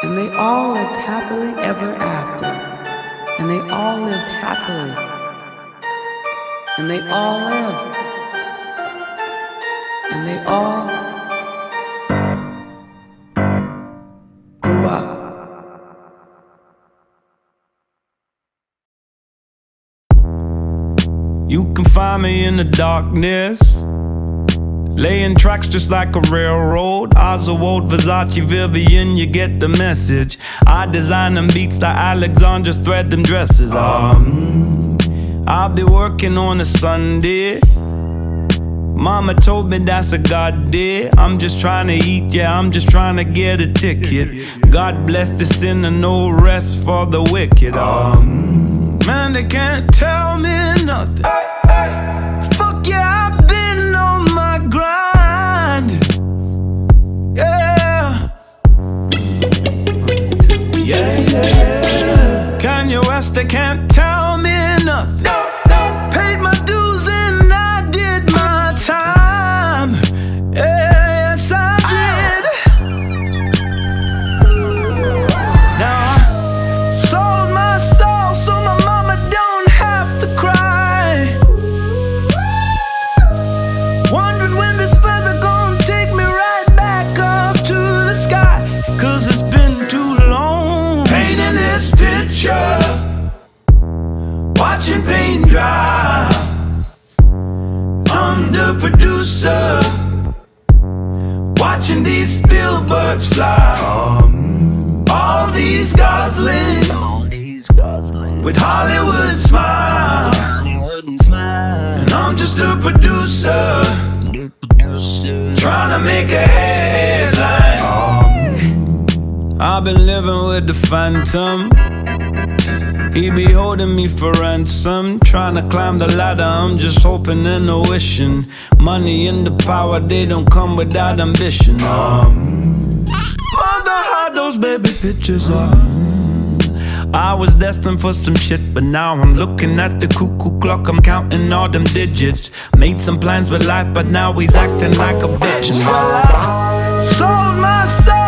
And they all lived happily ever after. And they all lived happily. And they all lived. And they all grew up. You can find me in the darkness, laying tracks just like a railroad. Ozwald, Versace, Vivianne, you get the message. I design them beats like Alexandra, thread them dresses. I'll be working on a Sunday. Mama told me that's a God day. I'm just trying to eat, yeah, I'm just trying to get a ticket. God bless the sinner, no rest for the wicked. Man, they can't tell me nothing. Fuck yeah, I've been on my grind. Yeah. Kanye West, they can't tell me nothing. Paid my dues and I did my time. Yes, I did. Now I sold my soul so my mama don't have to cry. Wondering when this feather gonna take me right back up to the sky. Cause it's been too long painting this picture, watching paint dry. I'm the producer, watching these Spielbergs fly. All these Goslings with Hollywood smiles, and I'm just a producer trying to make a headline. I've been living with the phantom. He be holding me for ransom, trying to climb the ladder, I'm just hoping and wishing. Money and the power, they don't come without ambition. Mother, how those baby pictures are. I was destined for some shit, but now I'm looking at the cuckoo clock, I'm counting all them digits. Made some plans with life, but now he's acting like a bitch. Well, I sold my soul